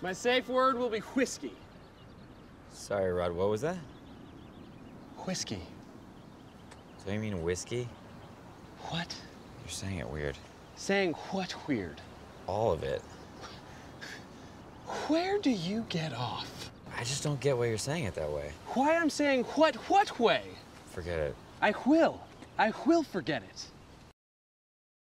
My safe word will be whiskey. Sorry, Rod, what was that? Whiskey. Do you mean whiskey? What? You're saying it weird. Saying what weird? All of it. Where do you get off? I just don't get why you're saying it that way. Why I'm saying what way? Forget it. I will forget it.